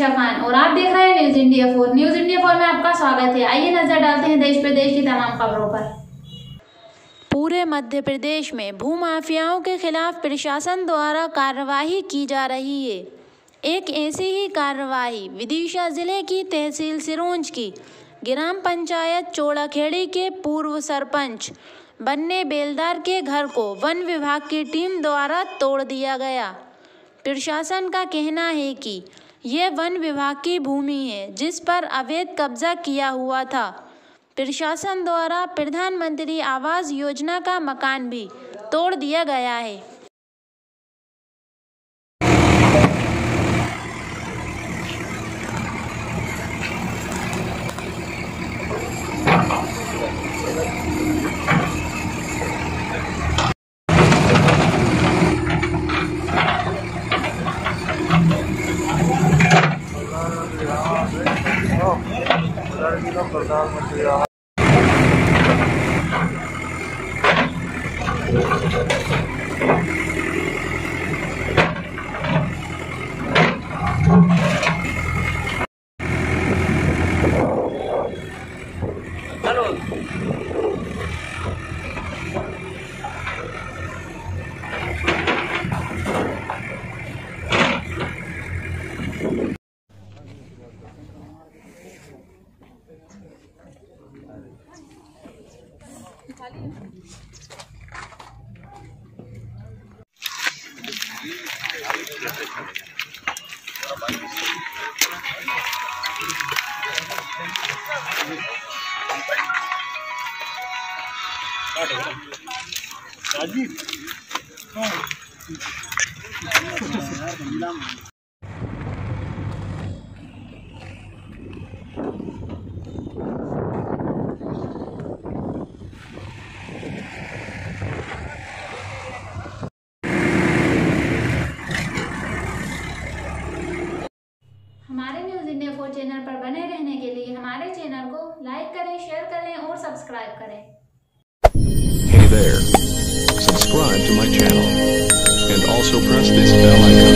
निशा खान और आप देख रहे हैं न्यूज इंडिया 4। न्यूज इंडिया 4 में आपका स्वागत है। आइए नजर डालते हैं देश प्रदेश की तमाम खबरों पर। पूरे मध्य प्रदेश में भूमाफियाओं के खिलाफ प्रशासन द्वारा कार्रवाई की जा रही है। एक ऐसी ही कार्रवाई विदिशा जिले की तहसील सिरोंज की ग्राम पंचायत चौड़ाखेड़ी के पूर्व सरपंच बन्ने बेलदार के घर को वन विभाग की टीम द्वारा तोड़ दिया गया। प्रशासन का कहना है कि यह वन विभाग की भूमि है जिस पर अवैध कब्जा किया हुआ था। प्रशासन द्वारा प्रधानमंत्री आवास योजना का मकान भी तोड़ दिया गया है। प्रधानमंत्री राजीव हमारे न्यूज इंडिया 4 चैनल पर बने रहने के लिए हमारे चैनल को लाइक करें, शेयर करें और सब्सक्राइब करें। Hey there. Subscribe to my channel and also press this bell icon.